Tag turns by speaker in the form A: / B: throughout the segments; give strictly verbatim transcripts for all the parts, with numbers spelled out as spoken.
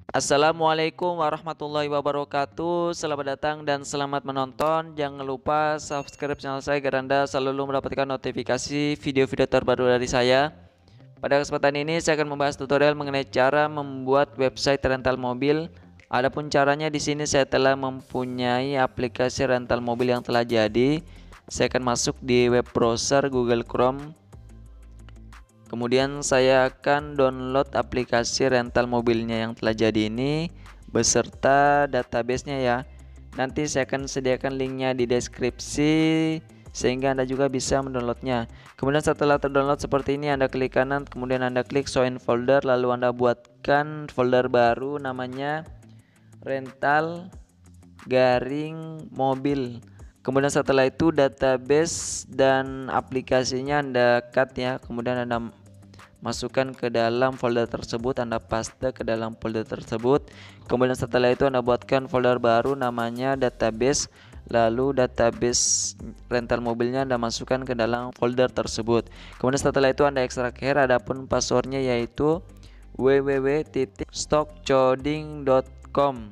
A: Assalamualaikum warahmatullahi wabarakatuh. Selamat datang dan selamat menonton. Jangan lupa subscribe channel saya agar Anda selalu mendapatkan notifikasi video-video terbaru dari saya. Pada kesempatan ini saya akan membahas tutorial mengenai cara membuat website rental mobil. Adapun caranya di sini saya telah mempunyai aplikasi rental mobil yang telah jadi. Saya akan masuk di web browser Google Chrome. Kemudian saya akan download aplikasi rental mobilnya yang telah jadi ini beserta databasenya ya. Nanti saya akan sediakan linknya di deskripsi sehingga Anda juga bisa mendownloadnya. Kemudian setelah terdownload seperti ini, Anda klik kanan, kemudian Anda klik show in folder, lalu Anda buatkan folder baru namanya rental garing mobil. Kemudian setelah itu database dan aplikasinya Anda cut ya. Kemudian Anda masukkan ke dalam folder tersebut, Anda paste ke dalam folder tersebut. Kemudian setelah itu Anda buatkan folder baru namanya database. Lalu database rental mobilnya Anda masukkan ke dalam folder tersebut. Kemudian setelah itu Anda ekstrak here. Adapun passwordnya yaitu w w w titik stockcoding titik com.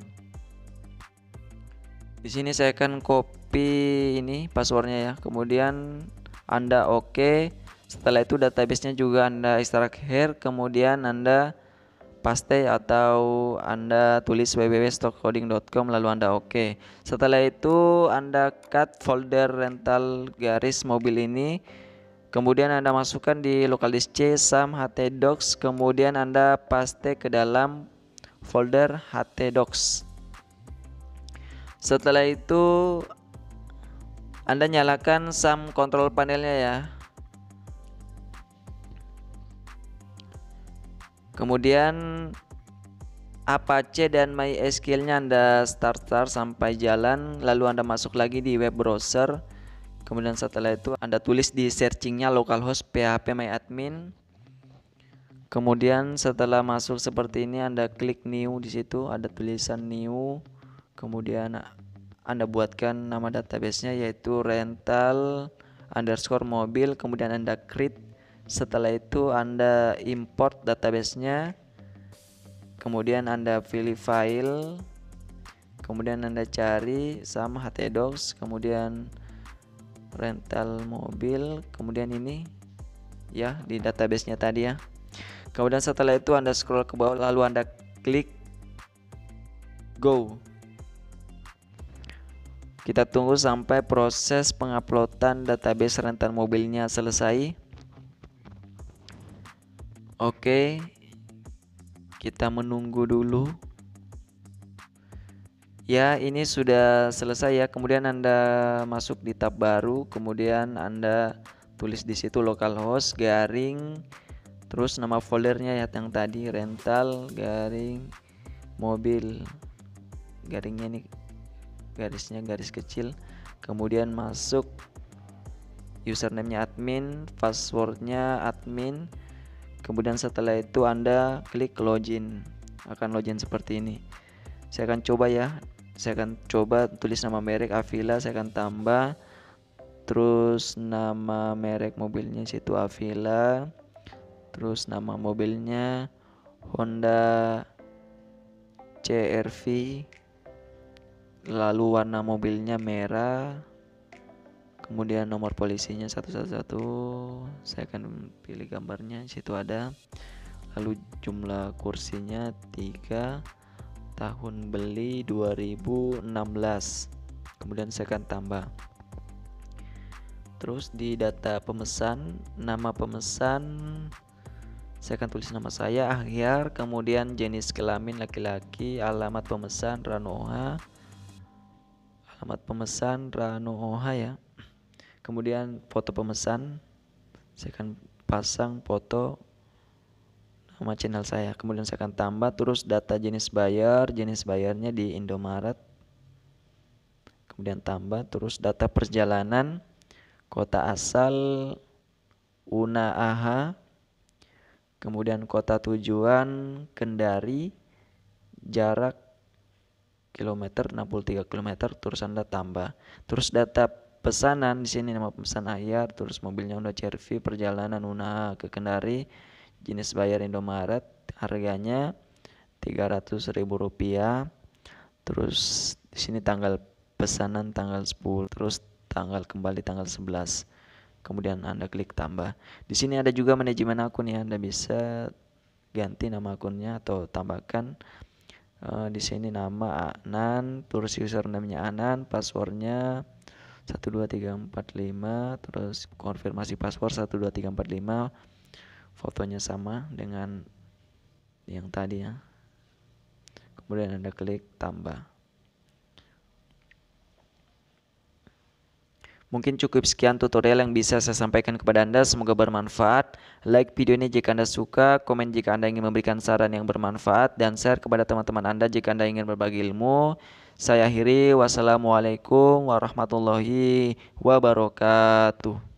A: Di sini saya akan copy ini passwordnya ya. Kemudian Anda oke. Okay. Setelah itu databasenya juga Anda ekstrak here, kemudian Anda paste atau Anda tulis w w w titik stockcoding titik com lalu Anda oke. Okay. Setelah itu Anda cut folder rental garis mobil ini. Kemudian Anda masukkan di local disk C, SAM, htdocs, kemudian Anda paste ke dalam folder htdocs. Setelah itu Anda nyalakan SAM control panelnya ya. Kemudian Apache dan MySQL-nya Anda start start sampai jalan, lalu Anda masuk lagi di web browser. Kemudian setelah itu Anda tulis di searchingnya localhost phpMyAdmin. Kemudian setelah masuk seperti ini Anda klik new, di situ ada tulisan new. Kemudian Anda buatkan nama databasenya yaitu rental underscore mobil. Kemudian Anda create. Setelah itu Anda import databasenya. Kemudian Anda pilih file. Kemudian Anda cari sama htdocs. Kemudian rental mobil. Kemudian ini ya di databasenya tadi ya. Kemudian setelah itu Anda scroll ke bawah, lalu Anda klik go. Kita tunggu sampai proses penguploadan database rental mobilnya selesai. Oke, kita menunggu dulu. Ya, ini sudah selesai ya. Kemudian Anda masuk di tab baru, kemudian Anda tulis di situ localhost garing, terus nama foldernya ya yang tadi rental garing mobil. Garingnya ini garisnya garis kecil. Kemudian masuk username-nya admin, passwordnya admin. Kemudian setelah itu Anda klik login, akan login seperti ini. Saya akan coba ya, saya akan coba tulis nama merek Avila, saya akan tambah, terus nama merek mobilnya situ Avila, terus nama mobilnya Honda C R V, lalu warna mobilnya merah. Kemudian nomor polisinya satu satu satu. Saya akan pilih gambarnya, situ ada. Lalu jumlah kursinya tiga, tahun beli dua ribu enam belas. Kemudian saya akan tambah. Terus di data pemesan, nama pemesan saya akan tulis nama saya Ahyar, kemudian jenis kelamin laki-laki, alamat pemesan Ranoha. Alamat pemesan Ranoha ya. Kemudian foto pemesan, saya akan pasang foto nama channel saya. Kemudian saya akan tambah terus data jenis bayar, jenis bayarnya di Indomaret. Kemudian tambah terus data perjalanan, kota asal Una A H, kemudian kota tujuan Kendari, jarak kilometer enam puluh tiga kilometer, terus Anda tambah. Terus data pesanan di sini nama pemesan Ahyar, terus mobilnya Honda C R V, perjalanan Una ke Kendari, jenis bayar Indomaret, harganya, tiga ratus ribu rupiah. Terus di sini tanggal pesanan tanggal sepuluh, terus tanggal kembali tanggal sebelas. Kemudian Anda klik tambah. Di sini ada juga manajemen akun ya. Anda bisa ganti nama akunnya atau tambahkan uh, di sini nama Anan, terus username-nya Anan, passwordnya satu dua tiga empat lima, terus konfirmasi password satu dua tiga empat lima. Fotonya sama dengan yang tadi ya. Kemudian Anda klik tambah. Mungkin cukup sekian tutorial yang bisa saya sampaikan kepada Anda, semoga bermanfaat. Like video ini jika Anda suka, komen jika Anda ingin memberikan saran yang bermanfaat, dan share kepada teman-teman Anda jika Anda ingin berbagi ilmu. Saya akhiri, wassalamualaikum warahmatullahi wabarakatuh.